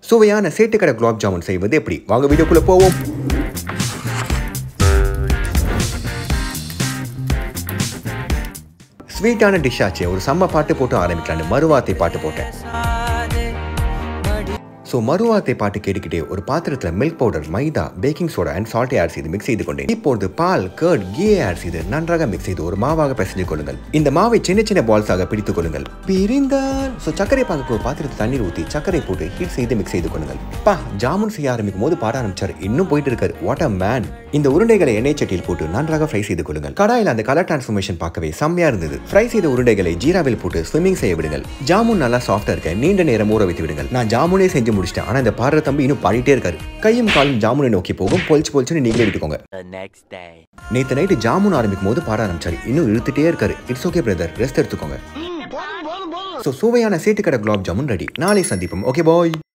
சுவையான சேட்டுக்கடை குலாப் ஜாமுன் செய்வது எப்படி? வாங்க வீடியோக்குள்ள போவோம். ஸ்வீட்டான டிஷ் ஆச்சு. ஒரு செம்ம பாட்டு போட்டு ஆரம்பிக்கலான்னு மறுவார்த்தை பாட்டு போட்டேன். ஸோ மறுவார்த்தை பாட்டு கேட்டுக்கிட்டே ஒரு பாத்திரத்தில் milk powder, maida, baking soda and சால்ட்டை ஆட் செய்து மிக்ஸ் செய்து கொண்டேன். இப்போது பால், கர்ட், கீயை ஆட் செய்து நன்றாக மிக்ஸ் செய்து ஒரு மாவாக பிசைந்து கொள்ளுங்கள். இந்த மாவை சின்ன சின்ன பால்ஸாக பிடித்துக் கொள்ளுங்கள். பிரிந்தால் சர்க்கரை பாகுக்கு ஒரு பாத்திரத்தில் தண்ணீர் ஊற்றி சர்க்கரை போட்டு ஹீட் செய்து மிக்ஸ் செய்து கொள்ளுங்கள். ஜாமுன் செய்ய ஆரம்பிக்கும் போது பாட ஆரம்பிச்சார். இன்னும் போயிட்டு இருக்காரு. What a man. இந்த உருண்டைகளை எண்ணெய் சட்டியில் போட்டு நன்றாக ஃப்ரை செய்து கொள்ளுங்கள். கடாயில் அந்த கலர் டிரான்ஸ்ஃபர்மேஷன் பார்க்கவே செம்மையா இருந்தது. ஃப்ரை செய்த உருண்டைகளை ஜீராவில் போட்டு ஸ்விம்மிங் செய்ய விடுங்கள். ஜாமுன் நல்லா சாஃப்டா இருக்க நீண்ட நேரம் ஊற வைத்து விடுங்கள். நான் ஜாமுனே செஞ்சு முடிச்சிட்டேன். ஆனா இந்த பாடுற தம்பி இன்னும் பாடிட்டே இருக்காரு. கையும் காலும் ஜாமுனை நோக்கி போகும். பொலிச்சு நீங்களே விட்டுக்கோங்க. நேத்து நைட்டு ஜாமுன் ஆரம்பிக்கும் போது பாட ஆரம்பிச்சாரு. இன்னும் இழுத்துட்டே இருக்காரு. இட்ஸ் ஓகே பிரதர், ரெஸ்ட் எடுத்துக்கோங்க. சுவையான சேட்டுக்கடை குலாப் ஜாமுன் ரெடி. நாளை சந்திப்போம். ஓகே பாய்.